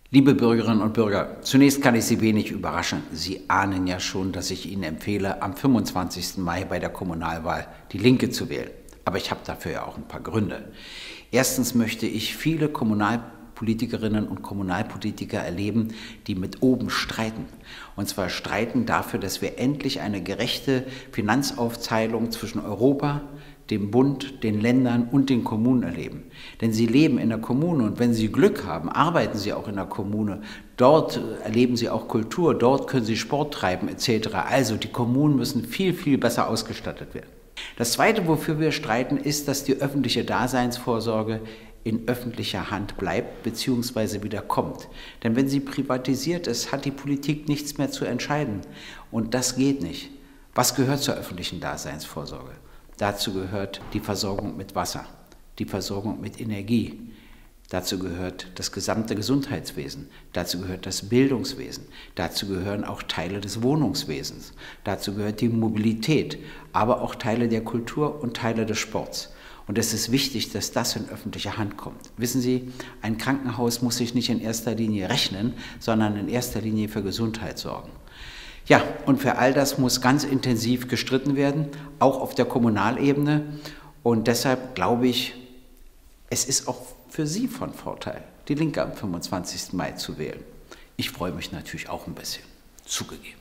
Liebe Bürgerinnen und Bürger, zunächst kann ich Sie wenig überraschen. Sie ahnen ja schon, dass ich Ihnen empfehle, am 25. Mai bei der Kommunalwahl die Linke zu wählen. Aber ich habe dafür ja auch ein paar Gründe. Erstens möchte ich viele Kommunalpolitikerinnen und Kommunalpolitiker erleben, die mit oben streiten. Und zwar streiten dafür, dass wir endlich eine gerechte Finanzaufteilung zwischen Europa, dem Bund, den Ländern und den Kommunen erleben. Denn sie leben in der Kommune und wenn sie Glück haben, arbeiten sie auch in der Kommune. Dort erleben sie auch Kultur, dort können sie Sport treiben etc. Also die Kommunen müssen viel, viel besser ausgestattet werden. Das Zweite, wofür wir streiten, ist, dass die öffentliche Daseinsvorsorge in öffentlicher Hand bleibt bzw. wieder kommt. Denn wenn sie privatisiert ist, hat die Politik nichts mehr zu entscheiden. Und das geht nicht. Was gehört zur öffentlichen Daseinsvorsorge? Dazu gehört die Versorgung mit Wasser, die Versorgung mit Energie. Dazu gehört das gesamte Gesundheitswesen, dazu gehört das Bildungswesen, dazu gehören auch Teile des Wohnungswesens, dazu gehört die Mobilität, aber auch Teile der Kultur und Teile des Sports. Und es ist wichtig, dass das in öffentliche Hand kommt. Wissen Sie, ein Krankenhaus muss sich nicht in erster Linie rechnen, sondern in erster Linie für Gesundheit sorgen. Ja, und für all das muss ganz intensiv gestritten werden, auch auf der Kommunalebene. Und deshalb glaube ich, es ist auch für Sie von Vorteil, die Linke am 25. Mai zu wählen. Ich freue mich natürlich auch ein bisschen, zugegeben.